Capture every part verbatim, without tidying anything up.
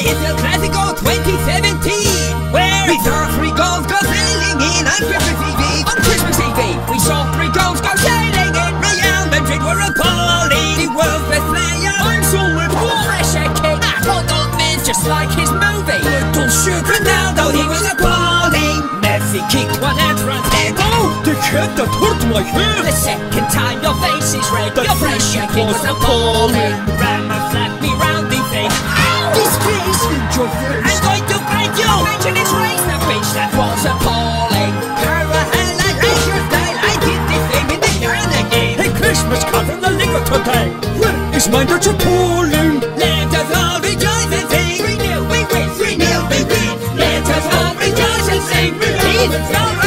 It's El Clasico twenty seventeen, where we saw three goals go sailing in on Christmas Eve. On Christmas Eve, we saw three goals go sailing in. Real Madrid were appalling. The world's best player, I'm so with more pressure kick. Footballman's just like his movie. Little shoot Ronaldo, he was appalling. Messi kicked one out front head. Oh, the kid that hurt my head. The second time your face is red, your pressure kick was appalling. Rama slapped me round the face. Disgrace in your face. I'm going to bite you. Imagine his race, the bitch that was appalling. Para hell, I like your style. I did this thing in the yarn again. Hey, Christmas come from the Liga today. Where is mine that's appalling? Let us all rejoice and sing. three nil, we win. three nil, we win. Let us all rejoice and sing. It's alright.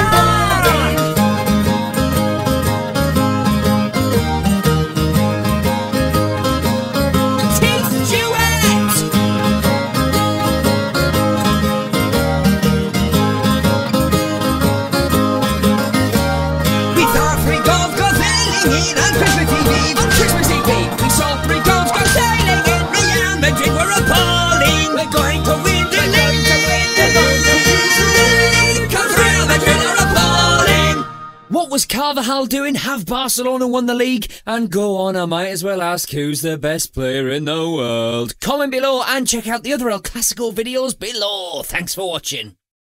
On Christmas Eve, on Christmas Eve, we saw three goals go sailing in. Real Madrid were appalling. We're going to win the league. We're going to win the league. Cause Real Madrid are appalling. What was Carvajal doing? Have Barcelona won the league? And go on, I might as well ask who's the best player in the world. Comment below and check out the other El Clasico videos below. Thanks for watching.